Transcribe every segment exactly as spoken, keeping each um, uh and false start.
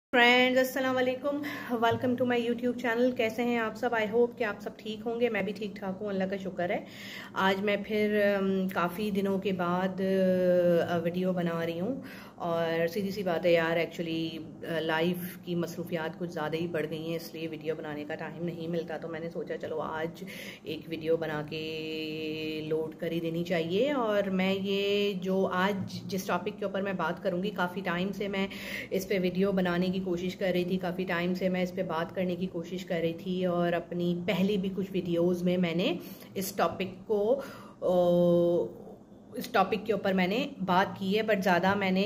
Friends अस्सलाम वालेकुम, welcome to my YouTube channel. कैसे हैं आप सब? आई होप कि आप सब ठीक होंगे। मैं भी ठीक ठाक हूँ, अल्लाह का शुक्र है। आज मैं फिर काफ़ी दिनों के बाद वीडियो बना रही हूँ और सीधी सी बात है यार, एक्चुअली लाइफ की मसरूफियात कुछ ज़्यादा ही बढ़ गई हैं, इसलिए वीडियो बनाने का टाइम नहीं मिलता। तो मैंने सोचा चलो आज एक वीडियो बना के लोड कर ही देनी चाहिए। और मैं ये जो आज जिस टॉपिक के ऊपर मैं बात करूँगी, काफ़ी टाइम से मैं इस पे वीडियो बनाने की कोशिश कर रही थी, काफ़ी टाइम से मैं इस पे बात करने की कोशिश कर रही थी और अपनी पहली भी कुछ वीडियोस में मैंने इस टॉपिक को इस टॉपिक के ऊपर मैंने बात की है, बट ज़्यादा मैंने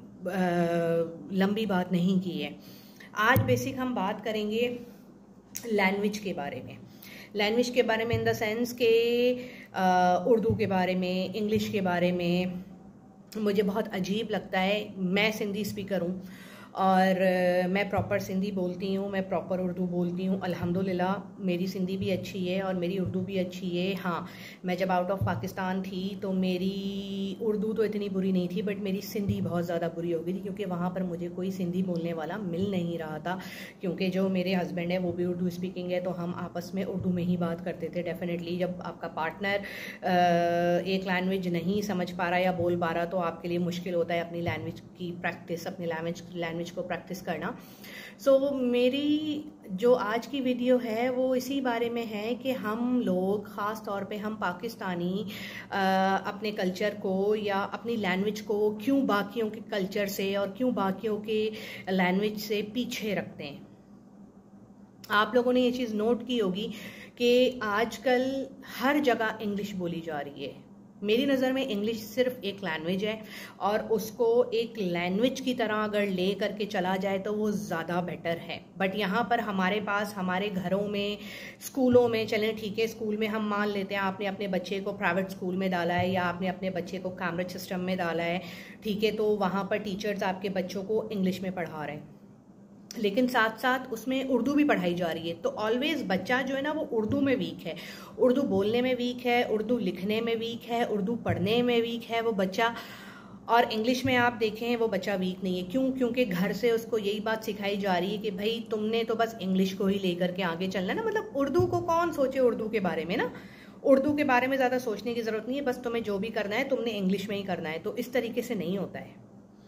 लंबी बात नहीं की है। आज बेसिक हम बात करेंगे लैंग्वेज के बारे में। लैंग्वेज के बारे में इन द सेंस के उर्दू के बारे में, इंग्लिश के बारे में। मुझे बहुत अजीब लगता है, मैं सिंधी स्पीकर हूँ और मैं प्रॉपर सिंधी बोलती हूँ, मैं प्रॉपर उर्दू बोलती हूँ। अल्हम्दुलिल्लाह मेरी सिंधी भी अच्छी है और मेरी उर्दू भी अच्छी है। हाँ, मैं जब आउट ऑफ पाकिस्तान थी तो मेरी उर्दू तो इतनी बुरी नहीं थी, बट मेरी सिंधी बहुत ज़्यादा बुरी हो गई थी, क्योंकि वहाँ पर मुझे कोई सिंधी बोलने वाला मिल नहीं रहा था। क्योंकि जो मेरे हस्बैंड है वो भी उर्दू स्पीकिंग है, तो हम आपस में उर्दू में ही बात करते थे। डेफिनेटली जब आपका पार्टनर एक लैंग्वेज नहीं समझ पा रहा या बोल पा रहा, तो आपके लिए मुश्किल होता है अपनी लैंग्वेज की प्रैक्टिस, अपनी लैंग्वेज लैंग्वेज को प्रैक्टिस करना। सो so, मेरी जो आज की वीडियो है वो इसी बारे में है कि हम लोग, ख़ास तौर पे हम पाकिस्तानी, आ, अपने कल्चर को या अपनी लैंग्वेज को क्यों बाकियों के कल्चर से और क्यों बाकियों के लैंग्वेज से पीछे रखते हैं। आप लोगों ने ये चीज़ नोट की होगी कि आजकल हर जगह इंग्लिश बोली जा रही है। मेरी नज़र में इंग्लिश सिर्फ एक लैंग्वेज है और उसको एक लैंग्वेज की तरह अगर ले करके चला जाए तो वो ज़्यादा बेटर है। बट यहाँ पर हमारे पास, हमारे घरों में, स्कूलों में, चलें ठीक है स्कूल में हम मान लेते हैं आपने अपने बच्चे को प्राइवेट स्कूल में डाला है या आपने अपने बच्चे को कैम्ब्रिज सिस्टम में डाला है, ठीक है, तो वहाँ पर टीचर्स आपके बच्चों को इंग्लिश में पढ़ा रहे हैं, लेकिन साथ साथ उसमें उर्दू भी पढ़ाई जा रही है। तो ऑलवेज बच्चा जो है ना वो उर्दू में वीक है, उर्दू बोलने में वीक है, उर्दू लिखने में वीक है, उर्दू पढ़ने में वीक है वो बच्चा। और इंग्लिश में आप देखें वो बच्चा वीक नहीं है। क्यों? क्योंकि घर से उसको यही बात सिखाई जा रही है कि भाई तुमने तो बस इंग्लिश को ही लेकर के आगे चलना ना। मतलब उर्दू को कौन सोचे, उर्दू के बारे में ना, उर्दू के बारे में ज़्यादा सोचने की ज़रूरत नहीं है, बस तुम्हें जो भी करना है तुमने इंग्लिश में ही करना है। तो इस तरीके से नहीं होता है।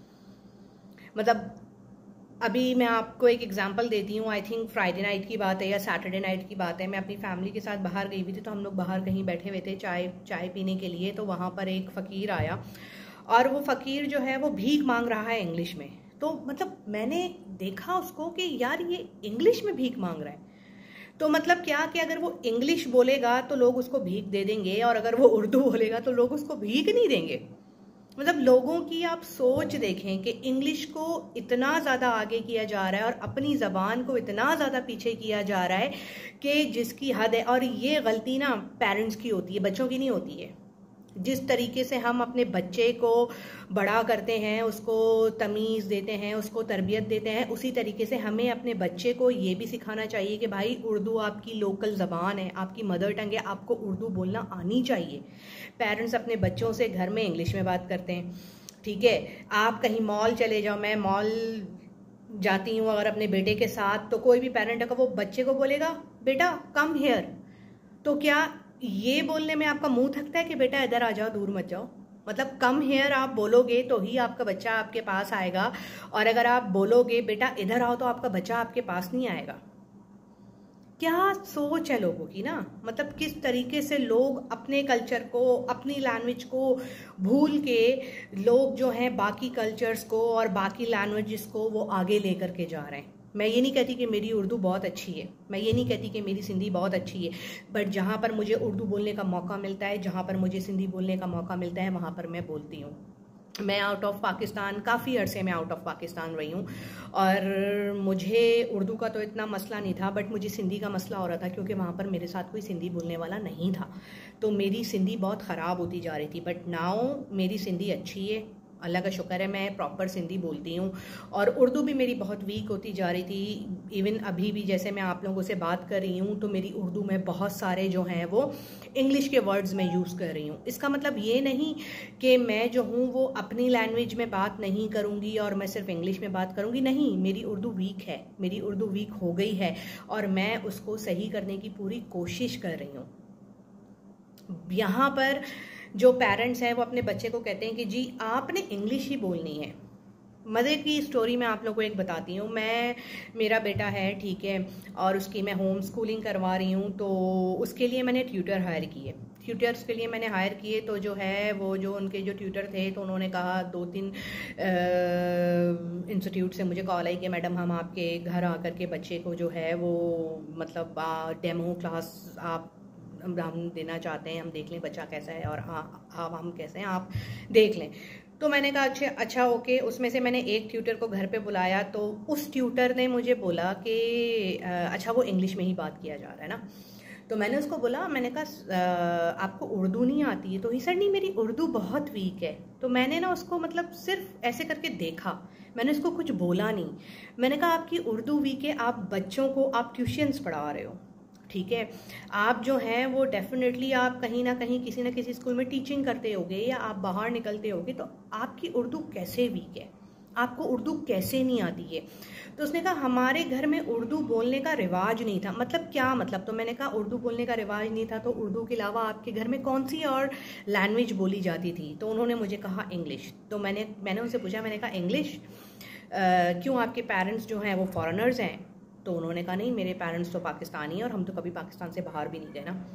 मतलब अभी मैं आपको एक एग्जांपल देती हूँ। आई थिंक फ्राइडे नाइट की बात है या सैटरडे नाइट की बात है। मैं अपनी फैमिली के साथ बाहर गई हुई थी, तो हम लोग बाहर कहीं बैठे हुए थे चाय चाय पीने के लिए। तो वहाँ पर एक फ़कीर आया और वो फ़कीर जो है वो भीख मांग रहा है इंग्लिश में। तो मतलब मैंने देखा उसको कि यार ये इंग्लिश में भीख मांग रहा है, तो मतलब क्या कि अगर वो इंग्लिश बोलेगा तो लोग उसको भीख दे देंगे और अगर वो उर्दू बोलेगा तो लोग उसको भीख नहीं देंगे। मतलब लोगों की आप सोच देखें कि इंग्लिश को इतना ज़्यादा आगे किया जा रहा है और अपनी ज़बान को इतना ज़्यादा पीछे किया जा रहा है कि जिसकी हद है। और ये गलती ना पेरेंट्स की होती है, बच्चों की नहीं होती है। जिस तरीके से हम अपने बच्चे को बड़ा करते हैं, उसको तमीज़ देते हैं, उसको तरबियत देते हैं, उसी तरीके से हमें अपने बच्चे को ये भी सिखाना चाहिए कि भाई उर्दू आपकी लोकल ज़बान है, आपकी मदर टंग है, आपको उर्दू बोलना आनी चाहिए। पेरेंट्स अपने बच्चों से घर में इंग्लिश में बात करते हैं, ठीक है। आप कहीं मॉल चले जाओ, मैं मॉल जाती हूँ अगर अपने बेटे के साथ, तो कोई भी पेरेंट अगर वो बच्चे को बोलेगा बेटा कम हियर, तो क्या ये बोलने में आपका मुंह थकता है कि बेटा इधर आ जाओ, दूर मत जाओ? मतलब कम हेयर आप बोलोगे तो ही आपका बच्चा आपके पास आएगा, और अगर आप बोलोगे बेटा इधर आओ तो आपका बच्चा आपके पास नहीं आएगा। क्या सोच है लोगों की ना। मतलब किस तरीके से लोग अपने कल्चर को, अपनी लैंग्वेज को भूल के लोग जो हैं बाकी कल्चर्स को और बाकी लैंग्वेजेस को वो आगे लेकर के जा रहे हैं। मैं ये नहीं कहती कि मेरी उर्दू बहुत अच्छी है, मैं ये नहीं कहती कि मेरी सिंधी बहुत अच्छी है, बट जहाँ पर मुझे उर्दू बोलने का मौका मिलता है, जहाँ पर मुझे सिंधी बोलने का मौका मिलता है, वहाँ पर मैं बोलती हूँ। मैं आउट ऑफ पाकिस्तान, काफ़ी अरसे में आउट ऑफ पाकिस्तान रही हूँ और मुझे उर्दू का तो इतना मसला नहीं था, बट मुझे सिंधी का मसला हो रहा था, क्योंकि वहाँ पर मेरे साथ कोई सिंधी बोलने वाला नहीं था। तो मेरी सिंधी बहुत ख़राब होती जा रही थी, बट नाउ मेरी सिंधी अच्छी है, अल्लाह का शुक्र है मैं प्रॉपर सिंधी बोलती हूँ, और उर्दू भी मेरी बहुत वीक होती जा रही थी। इवन अभी भी जैसे मैं आप लोगों से बात कर रही हूँ तो मेरी उर्दू में बहुत सारे जो हैं वो इंग्लिश के वर्ड्स में यूज़ कर रही हूँ। इसका मतलब ये नहीं कि मैं जो हूँ वो अपनी लैंग्वेज में बात नहीं करूँगी और मैं सिर्फ इंग्लिश में बात करूँगी, नहीं, मेरी उर्दू वीक है, मेरी उर्दू वीक हो गई है और मैं उसको सही करने की पूरी कोशिश कर रही हूँ। यहाँ पर जो पेरेंट्स हैं वो अपने बच्चे को कहते हैं कि जी आपने इंग्लिश ही बोलनी है। मज़े की स्टोरी मैं आप लोगों को एक बताती हूँ। मैं मेरा बेटा है, ठीक है, और उसकी मैं होम स्कूलिंग करवा रही हूँ, तो उसके लिए मैंने ट्यूटर हायर किए। ट्यूटर्स के लिए मैंने हायर किए तो जो है वो जो उनके जो ट्यूटर थे तो उन्होंने कहा, दो तीन इंस्टीट्यूट से मुझे कॉल आई कि मैडम हम आपके घर आकर के बच्चे को जो है वो मतलब डेमो क्लास आप हम देना चाहते हैं, हम देख लें बच्चा कैसा है और हाँ आप हम कैसे हैं आप देख लें। तो मैंने कहा अच्छा अच्छा ओके। उसमें से मैंने एक ट्यूटर को घर पे बुलाया, तो उस ट्यूटर ने मुझे बोला कि अच्छा वो इंग्लिश में ही बात किया जा रहा है ना। तो मैंने उसको बोला, मैंने कहा आपको उर्दू नहीं आती है? तो ही सर नहीं मेरी उर्दू बहुत वीक है। तो मैंने ना उसको मतलब सिर्फ ऐसे करके देखा, मैंने उसको कुछ बोला नहीं। मैंने कहा आपकी उर्दू वीक है, आप बच्चों को आप ट्यूशन्स पढ़ा रहे हो, ठीक है, आप जो हैं वो डेफिनेटली आप कहीं ना कहीं किसी ना किसी स्कूल में टीचिंग करते होगे या आप बाहर निकलते होगे, तो आपकी उर्दू कैसे वीक है, आपको उर्दू कैसे नहीं आती है? तो उसने कहा हमारे घर में उर्दू बोलने का रिवाज नहीं था। मतलब क्या मतलब? तो मैंने कहा उर्दू बोलने का रिवाज नहीं था तो उर्दू के अलावा आपके घर में कौन सी और लैंग्वेज बोली जाती थी? तो उन्होंने मुझे कहा इंग्लिश। तो मैंने मैंने उनसे पूछा, मैंने कहा इंग्लिश क्यों, आपके पेरेंट्स जो हैं वो फॉरेनर्स हैं? तो उन्होंने कहा नहीं मेरे पेरेंट्स तो पाकिस्तानी हैं और हम तो कभी पाकिस्तान से बाहर भी नहीं गए ना।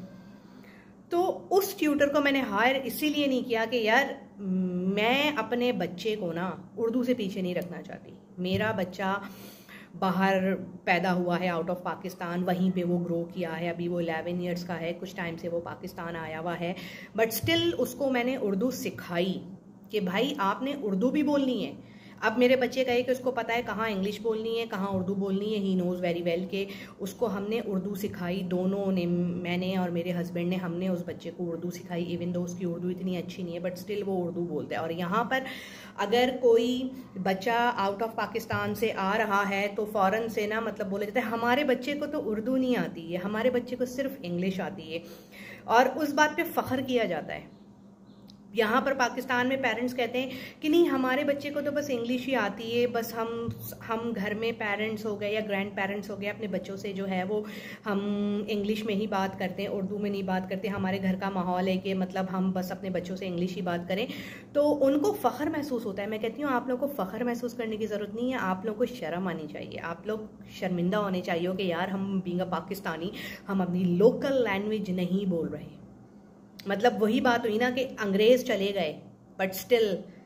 तो उस ट्यूटर को मैंने हायर इसीलिए नहीं किया कि यार मैं अपने बच्चे को ना उर्दू से पीछे नहीं रखना चाहती। मेरा बच्चा बाहर पैदा हुआ है, आउट ऑफ पाकिस्तान, वहीं पे वो ग्रो किया है, अभी वो इलेवन ईयर्स का है, कुछ टाइम से वो पाकिस्तान आया हुआ है, बट स्टिल उसको मैंने उर्दू सिखाई कि भाई आपने उर्दू भी बोलनी है। अब मेरे बच्चे कहे कि उसको पता है कहाँ इंग्लिश बोलनी है कहाँ उर्दू बोलनी है, ही नोज़ वेरी वेल के उसको हमने उर्दू सिखाई, दोनों ने, मैंने और मेरे हस्बैंड ने, हमने उस बच्चे को उर्दू सिखाई। इवन दो उसकी उर्दू इतनी अच्छी नहीं है बट स्टिल वो उर्दू बोलता है। और यहाँ पर अगर कोई बच्चा आउट ऑफ पाकिस्तान से आ रहा है तो फ़ौरन से ना मतलब बोला जाता है हमारे बच्चे को तो उर्दू नहीं आती है, हमारे बच्चे को सिर्फ इंग्लिश आती है, और उस बात पे फ़ख्र किया जाता है। यहाँ पर पाकिस्तान में पेरेंट्स कहते हैं कि नहीं हमारे बच्चे को तो बस इंग्लिश ही आती है, बस हम हम घर में पेरेंट्स हो गए या ग्रैंड पेरेंट्स हो गए, अपने बच्चों से जो है वो हम इंग्लिश में ही बात करते हैं, उर्दू में नहीं बात करते। हमारे घर का माहौल है कि मतलब हम बस अपने बच्चों से इंग्लिश ही बात करें, तो उनको फ़ख्र महसूस होता है। मैं कहती हूँ आप लोग को फ़ख्र महसूस करने की ज़रूरत नहीं है, आप लोग को शर्म आनी चाहिए, आप लोग शर्मिंदा होने चाहिए कि यार हम बीइंग अ पाकिस्तानी हम अपनी लोकल लैंग्वेज नहीं बोल रहे। मतलब वही बात हुई ना कि अंग्रेज चले गए बट स्टिल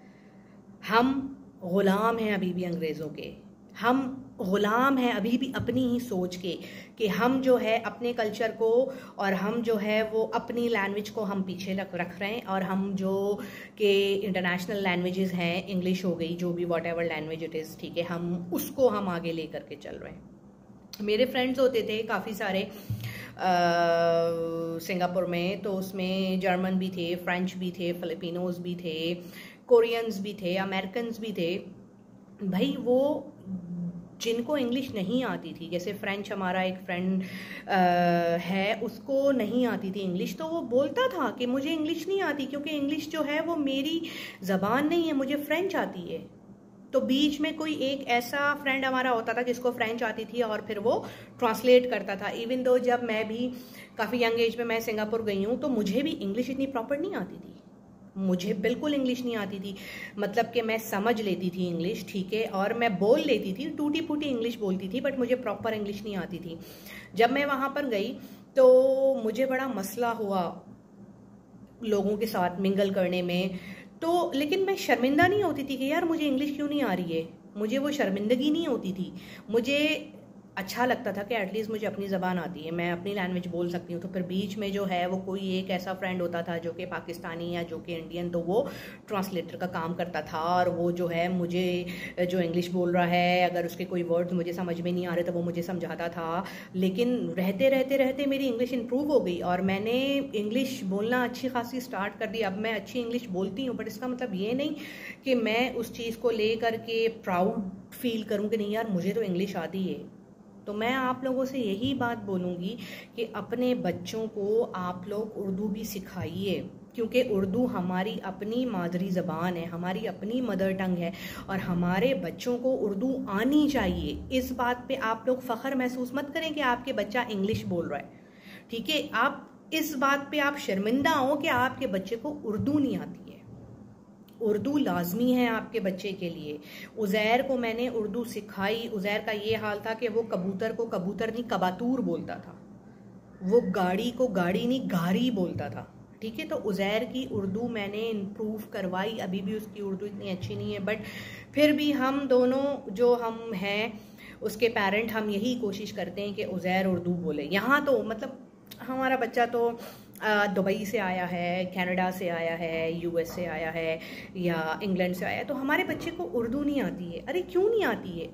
हम गुलाम हैं अभी भी अंग्रेज़ों के, हम गुलाम हैं अभी भी अपनी ही सोच के कि हम जो है अपने कल्चर को और हम जो है वो अपनी लैंग्वेज को हम पीछे रख रख रहे हैं, और हम जो कि इंटरनेशनल लैंग्वेजेस हैं, इंग्लिश हो गई, जो भी whatever language it is, ठीक है, हम उसको हम आगे ले करके चल रहे हैं। मेरे फ्रेंड्स होते थे काफ़ी सारे सिंगापुर में, तो उसमें जर्मन भी थे, फ्रेंच भी थे, फिलिपिनोज भी थे, कोरियंस भी थे, अमेरिकन्स भी थे। भाई वो जिनको इंग्लिश नहीं आती थी, जैसे फ्रेंच हमारा एक फ्रेंड है उसको नहीं आती थी इंग्लिश, तो वो बोलता था कि मुझे इंग्लिश नहीं आती क्योंकि इंग्लिश जो है वो मेरी ज़बान नहीं है, मुझे फ्रेंच आती है। तो बीच में कोई एक ऐसा फ्रेंड हमारा होता था जिसको फ्रेंच आती थी और फिर वो ट्रांसलेट करता था। इवन दो जब मैं भी काफ़ी यंग एज में मैं सिंगापुर गई हूँ तो मुझे भी इंग्लिश इतनी प्रॉपर नहीं आती थी, मुझे बिल्कुल इंग्लिश नहीं आती थी। मतलब कि मैं समझ लेती थी इंग्लिश, ठीक है, और मैं बोल लेती थी, टूटी फूटी इंग्लिश बोलती थी, बट मुझे प्रॉपर इंग्लिश नहीं आती थी। जब मैं वहाँ पर गई तो मुझे बड़ा मसला हुआ लोगों के साथ मिंगल करने में, तो लेकिन मैं शर्मिंदा नहीं होती थी कि यार मुझे इंग्लिश क्यों नहीं आ रही है, मुझे वो शर्मिंदगी नहीं होती थी। मुझे अच्छा लगता था कि एटलीस्ट मुझे अपनी ज़बान आती है, मैं अपनी लैंग्वेज बोल सकती हूँ। तो फिर बीच में जो है वो कोई एक ऐसा फ्रेंड होता था जो कि पाकिस्तानी या जो कि इंडियन, तो वो ट्रांसलेटर का काम करता था और वो जो है मुझे जो इंग्लिश बोल रहा है अगर उसके कोई वर्ड्स मुझे समझ में नहीं आ रहे तो वो मुझे समझाता था। लेकिन रहते रहते रहते मेरी इंग्लिश इंप्रूव हो गई और मैंने इंग्लिश बोलना अच्छी खासी स्टार्ट कर दी। अब मैं अच्छी इंग्लिश बोलती हूँ, बट इसका मतलब ये नहीं कि मैं उस चीज़ को ले करके प्राउड फील करूँ कि नहीं यार मुझे तो इंग्लिश आती है। तो मैं आप लोगों से यही बात बोलूँगी कि अपने बच्चों को आप लोग उर्दू भी सिखाइए, क्योंकि उर्दू हमारी अपनी मादरी ज़बान है, हमारी अपनी मदर टंग है और हमारे बच्चों को उर्दू आनी चाहिए। इस बात पे आप लोग फ़ख्र महसूस मत करें कि आपके बच्चा इंग्लिश बोल रहा है, ठीक है। आप इस बात पे आप शर्मिंदा हो कि आपके बच्चे को उर्दू नहीं आती है। उर्दू लाजमी है आपके बच्चे के लिए। उज़ैर को मैंने उर्दू सिखाई। उज़ैर का ये हाल था कि वो कबूतर को कबूतर नहीं कबातूर बोलता था, वो गाड़ी को गाड़ी नहीं गाड़ी बोलता था, ठीक है। तो उज़ैर की उर्दू मैंने इम्प्रूव करवाई। अभी भी उसकी उर्दू इतनी अच्छी नहीं है, बट फिर भी हम दोनों जो हम हैं उसके पेरेंट, हम यही कोशिश करते हैं कि उज़ैर उर्दू बोले। यहाँ तो मतलब हमारा बच्चा तो दुबई से आया है, कनाडा से आया है, यूएस से आया है या इंग्लैंड से आया है, तो हमारे बच्चे को उर्दू नहीं आती है। अरे क्यों नहीं आती है?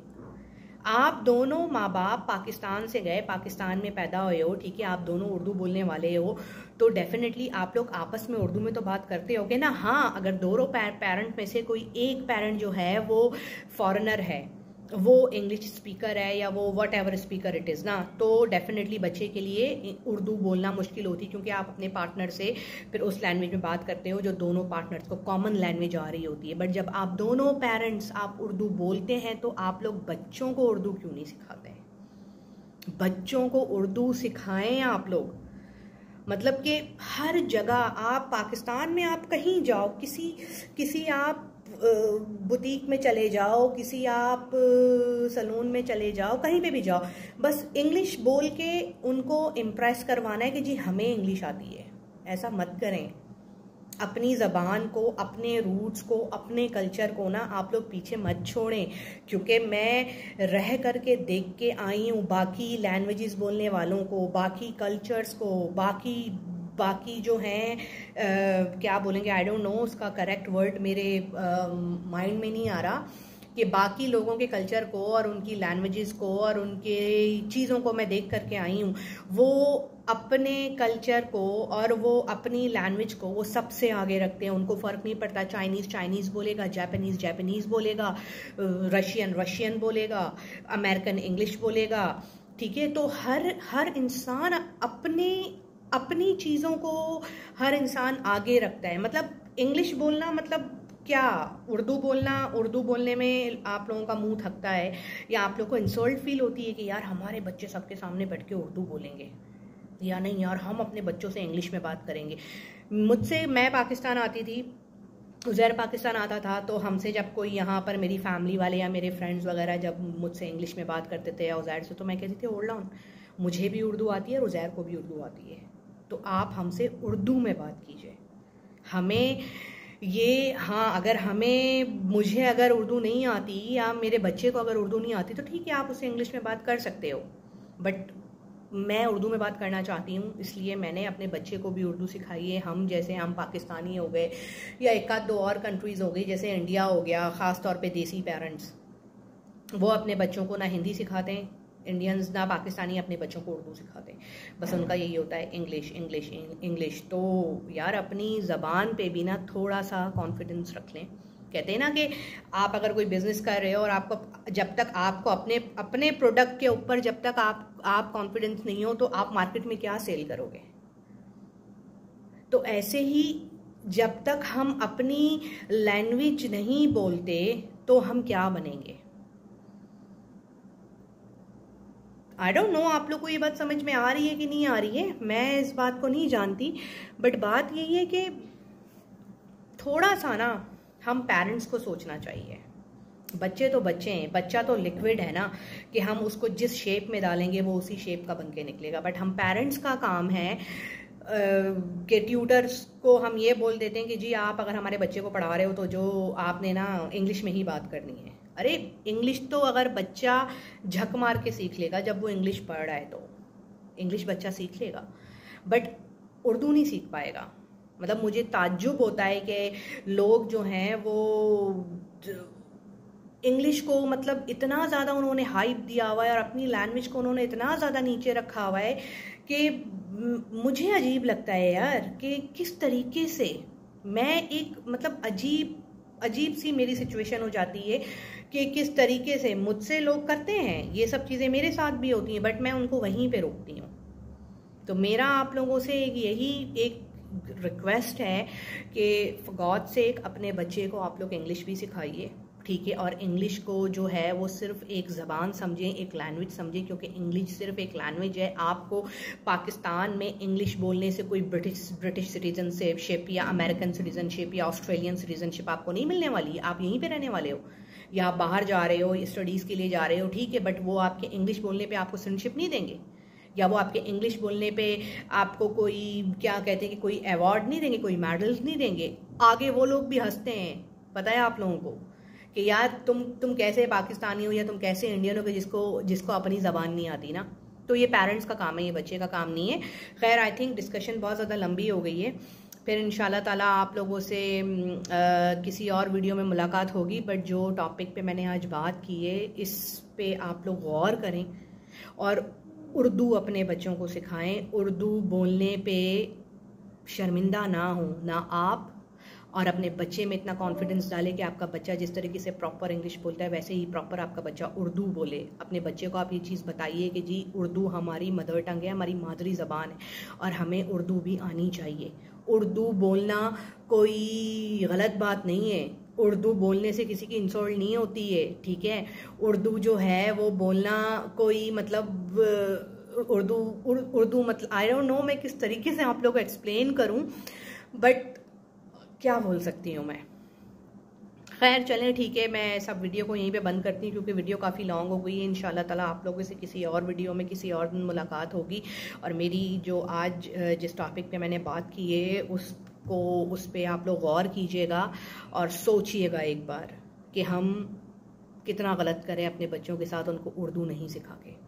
आप दोनों माँ बाप पाकिस्तान से गए, पाकिस्तान में पैदा हुए हो, ठीक है, आप दोनों उर्दू बोलने वाले हो, तो डेफिनेटली आप लोग आपस में उर्दू में तो बात करते होगे ना। हाँ, अगर दोनों पेरेंट में से कोई एक पेरेंट जो है वो फॉरेनर है, वो इंग्लिश स्पीकर है या वो whatever speaker it is ना, तो डेफिनेटली बच्चे के लिए उर्दू बोलना मुश्किल होती है, क्योंकि आप अपने पार्टनर से फिर उस लैंग्वेज में बात करते हो जो दोनों पार्टनर्स को कॉमन लैंग्वेज आ रही होती है। बट जब आप दोनों पेरेंट्स आप उर्दू बोलते हैं तो आप लोग बच्चों को उर्दू क्यों नहीं सिखाते हैं? बच्चों को उर्दू सिखाएं आप लोग। मतलब कि हर जगह आप पाकिस्तान में आप कहीं जाओ, किसी किसी आप बुटीक में चले जाओ, किसी आप सलून में चले जाओ, कहीं पे भी जाओ, बस इंग्लिश बोल के उनको इम्प्रेस करवाना है कि जी हमें इंग्लिश आती है। ऐसा मत करें। अपनी ज़बान को, अपने रूट्स को, अपने कल्चर को ना आप लोग पीछे मत छोड़ें, क्योंकि मैं रह करके देख के आई हूँ बाकी लैंग्वेजेस बोलने वालों को, बाकी कल्चर्स को, बाकी बाकी जो हैं क्या बोलेंगे, आई डोंट नो उसका करेक्ट वर्ड मेरे माइंड में नहीं आ रहा, कि बाकी लोगों के कल्चर को और उनकी लैंग्वेजेस को और उनके चीज़ों को मैं देख करके आई हूँ। वो अपने कल्चर को और वो अपनी लैंग्वेज को वो सबसे आगे रखते हैं। उनको फ़र्क नहीं पड़ता, चाइनीज़ चाइनीज़ बोलेगा, जापानीज़ जापानीज़ बोलेगा, रशियन रशियन बोलेगा, अमेरिकन इंग्लिश बोलेगा, ठीक है। तो हर हर इंसान अपने अपनी चीज़ों को हर इंसान आगे रखता है। मतलब इंग्लिश बोलना मतलब क्या, उर्दू बोलना, उर्दू बोलने में आप लोगों का मुंह थकता है या आप लोगों को इंसल्ट फील होती है कि यार हमारे बच्चे सबके सामने बैठ के उर्दू बोलेंगे, या नहीं यार हम अपने बच्चों से इंग्लिश में बात करेंगे। मुझसे, मैं पाकिस्तान आती थी, उज़ैर पाकिस्तान आता था, तो हमसे जब कोई यहाँ पर मेरी फैमिली वाले या मेरे फ्रेंड्स वगैरह जब मुझसे इंग्लिश में बात करते थे या उज़ैर से, तो मैं कहती थी होल्ड ऑन, मुझे भी उर्दू आती है और उज़ैर को भी उर्दू आती है, तो आप हमसे उर्दू में बात कीजिए। हमें ये, हाँ, अगर हमें मुझे अगर उर्दू नहीं आती या मेरे बच्चे को अगर उर्दू नहीं आती तो ठीक है, आप उससे इंग्लिश में बात कर सकते हो, बट मैं उर्दू में बात करना चाहती हूँ, इसलिए मैंने अपने बच्चे को भी उर्दू सिखाई है। हम जैसे हम पाकिस्तानी हो गए या एक आध दो और कंट्रीज़ हो गई, जैसे इंडिया हो गया, ख़ास तौर पे देसी पेरेंट्स, वो अपने बच्चों को ना हिंदी सिखाते हैं, इंडियंस ना पाकिस्तानी अपने बच्चों को उर्दू सिखाते हैं, बस उनका यही होता है इंग्लिश इंग्लिश इंग्लिश। तो यार अपनी ज़बान पे भी ना थोड़ा सा कॉन्फिडेंस रख लें। कहते हैं ना कि आप अगर कोई बिजनेस कर रहे हो और आपको जब तक आपको अपने अपने प्रोडक्ट के ऊपर जब तक आप आप कॉन्फिडेंस नहीं हो तो आप मार्केट में क्या सेल करोगे। तो ऐसे ही जब तक हम अपनी लैंग्वेज नहीं बोलते तो हम क्या बनेंगे। आई डोंट नो आप लोग को ये बात समझ में आ रही है कि नहीं आ रही है, मैं इस बात को नहीं जानती, बट बात यही है कि थोड़ा सा ना हम पेरेंट्स को सोचना चाहिए। बच्चे तो बच्चे हैं, बच्चा तो लिक्विड है ना, कि हम उसको जिस शेप में डालेंगे वो उसी शेप का बन के निकलेगा। बट हम पेरेंट्स का काम है कि ट्यूटर्स को हम ये बोल देते हैं कि जी आप अगर हमारे बच्चे को पढ़ा रहे हो तो जो आपने ना इंग्लिश में ही बात करनी है। अरे इंग्लिश तो अगर बच्चा झक मार के सीख लेगा, जब वो इंग्लिश पढ़ रहा है तो इंग्लिश बच्चा सीख लेगा, बट उर्दू नहीं सीख पाएगा। मतलब मुझे ताज्जुब होता है कि लोग जो हैं वो इंग्लिश को मतलब इतना ज़्यादा उन्होंने हाइप दिया हुआ है और अपनी लैंग्वेज को उन्होंने इतना ज़्यादा नीचे रखा हुआ है कि मुझे अजीब लगता है यार कि किस तरीके से मैं एक मतलब अजीब अजीब सी मेरी सिचुएशन हो जाती है कि किस तरीके से मुझसे लोग करते हैं ये सब चीज़ें, मेरे साथ भी होती हैं, बट मैं उनको वहीं पे रोकती हूँ। तो मेरा आप लोगों से एक यही एक रिक्वेस्ट है कि फॉर गॉड सेक अपने बच्चे को आप लोग इंग्लिश भी सिखाइए, ठीक है। और इंग्लिश को जो है वो सिर्फ एक ज़बान समझें, एक लैंग्वेज समझें, क्योंकि इंग्लिश सिर्फ एक लैंग्वेज है। आपको पाकिस्तान में इंग्लिश बोलने से कोई ब्रिटिश ब्रिटिश सिटीजनशिप या अमेरिकन सिटीजनशिप या ऑस्ट्रेलियन सिटीजनशिप आपको नहीं मिलने वाली है। आप यहीं पे रहने वाले हो या आप बाहर जा रहे हो, स्टडीज़ के लिए जा रहे हो, ठीक है, बट वो आपके इंग्लिश बोलने पर आपको सिटीजनशिप नहीं देंगे, या वो आपके इंग्लिश बोलने पे आपको कोई क्या कहते हैं कि कोई अवार्ड नहीं देंगे, कोई मेडल्स नहीं देंगे। आगे वो लोग भी हंसते हैं, पता है आप लोगों को, कि यार तुम तुम कैसे पाकिस्तानी हो या तुम कैसे इंडियन हो कि जिसको जिसको अपनी ज़बान नहीं आती ना। तो ये पेरेंट्स का काम है, ये बच्चे का काम नहीं है। खैर आई थिंक डिस्कशन बहुत ज़्यादा लंबी हो गई है, फिर इंशाल्लाह ताला आप लोगों से आ, किसी और वीडियो में मुलाकात होगी। बट जो टॉपिक पे मैंने आज बात की है इस पे आप लोग गौर करें और उर्दू अपने बच्चों को सिखाएं। उर्दू बोलने पे शर्मिंदा ना हो, ना आप, और अपने बच्चे में इतना कॉन्फिडेंस डालें कि आपका बच्चा जिस तरीके से प्रॉपर इंग्लिश बोलता है वैसे ही प्रॉपर आपका बच्चा उर्दू बोले। अपने बच्चे को आप ये चीज़ बताइए कि जी उर्दू हमारी मदर टंग है, हमारी मादरी ज़बान है और हमें उर्दू भी आनी चाहिए। उर्दू बोलना कोई गलत बात नहीं है, उर्दू बोलने से किसी की इंसल्ट नहीं होती है, ठीक है। उर्दू जो है वो बोलना कोई मतलब उर्दू उर्दू मतलब आई डोंट नो मैं किस तरीके से आप लोगों को एक्सप्लेन करूं, बट क्या बोल सकती हूँ मैं। खैर चलें ठीक है, मैं सब वीडियो को यहीं पे बंद करती हूँ क्योंकि वीडियो काफ़ी लॉन्ग हो गई है। इंशाल्लाह ताला आप लोगों से किसी और वीडियो में किसी और दिन मुलाकात होगी। और मेरी जो आज जिस टॉपिक पे मैंने बात की है उसको उस पर आप लोग गौर कीजिएगा और सोचिएगा एक बार कि हम कितना गलत करें अपने बच्चों के साथ उनको उर्दू नहीं सिखा के।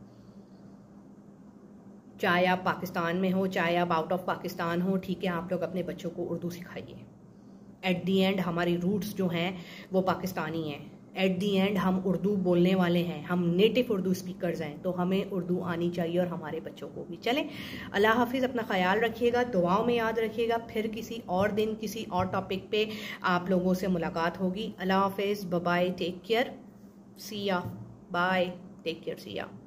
चाहे आप पाकिस्तान में हो, चाहे आप आउट ऑफ पाकिस्तान हो, ठीक है, आप लोग अपने बच्चों को उर्दू सिखाइए। एट दी एंड हमारी रूट्स जो हैं वो पाकिस्तानी हैं। एट दी एंड हम उर्दू बोलने वाले हैं, हम नेटिव उर्दू स्पीकर्स हैं, तो हमें उर्दू आनी चाहिए और हमारे बच्चों को भी। चलें, अल्लाह हाफिज़, अपना ख्याल रखिएगा, दुआओं में याद रखिएगा। फिर किसी और दिन किसी और टॉपिक पे आप लोगों से मुलाकात होगी। अल्लाह हाफिज़, bye bye, take care, see ya, bye, take care, see या।